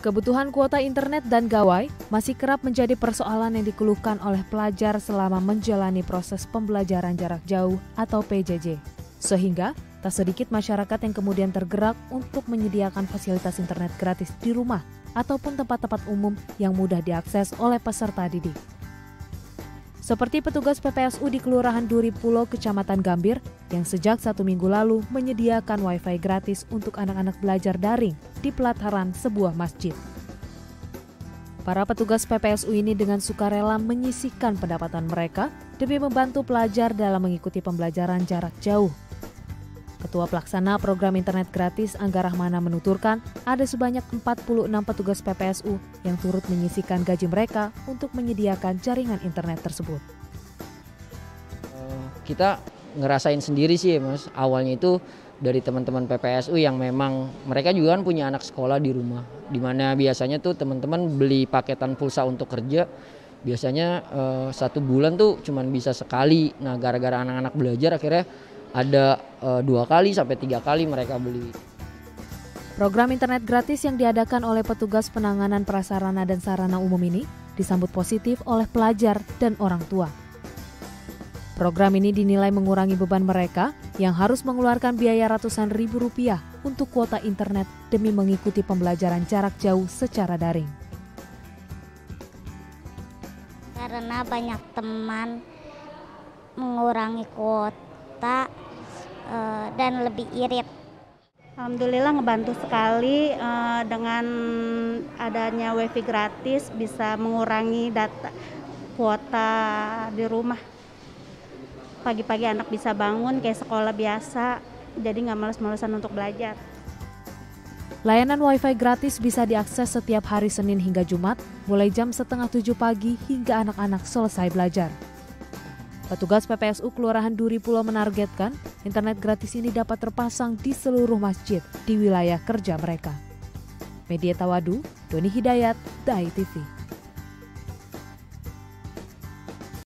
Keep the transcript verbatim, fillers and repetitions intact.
Kebutuhan kuota internet dan gawai masih kerap menjadi persoalan yang dikeluhkan oleh pelajar selama menjalani proses pembelajaran jarak jauh atau P J J. Sehingga tak sedikit masyarakat yang kemudian tergerak untuk menyediakan fasilitas internet gratis di rumah ataupun tempat-tempat umum yang mudah diakses oleh peserta didik. Seperti petugas P P S U di Kelurahan Duri Pulo, Kecamatan Gambir, yang sejak satu minggu lalu menyediakan wifi gratis untuk anak-anak belajar daring di pelataran sebuah masjid. Para petugas P P S U ini dengan sukarela menyisihkan pendapatan mereka demi membantu pelajar dalam mengikuti pembelajaran jarak jauh. Ketua Pelaksana Program Internet Gratis Angga Rahmana menuturkan ada sebanyak empat puluh enam petugas P P S U yang turut menyisihkan gaji mereka untuk menyediakan jaringan internet tersebut. Kita ngerasain sendiri sih Mas, awalnya itu dari teman-teman P P S U yang memang mereka juga kan punya anak sekolah di rumah, di mana biasanya tuh teman-teman beli paketan pulsa untuk kerja, biasanya eh, satu bulan tuh cuman bisa sekali. Nah gara-gara anak-anak belajar akhirnya ada uh, dua kali sampai tiga kali mereka beli. Program internet gratis yang diadakan oleh petugas penanganan prasarana dan sarana umum ini disambut positif oleh pelajar dan orang tua. Program ini dinilai mengurangi beban mereka yang harus mengeluarkan biaya ratusan ribu rupiah untuk kuota internet demi mengikuti pembelajaran jarak jauh secara daring. Karena banyak teman mengurangi kuota uh, dan lebih irit. Alhamdulillah ngebantu sekali uh, dengan adanya wifi gratis bisa mengurangi data kuota di rumah. Pagi-pagi anak bisa bangun kayak sekolah biasa, jadi nggak males-malesan untuk belajar. Layanan wifi gratis bisa diakses setiap hari Senin hingga Jumat, mulai jam setengah tujuh pagi hingga anak-anak selesai belajar. Petugas P P S U Kelurahan Duri Pulo menargetkan internet gratis ini dapat terpasang di seluruh masjid di wilayah kerja mereka. Media Tawadu, Doni Hidayat, Dai T V.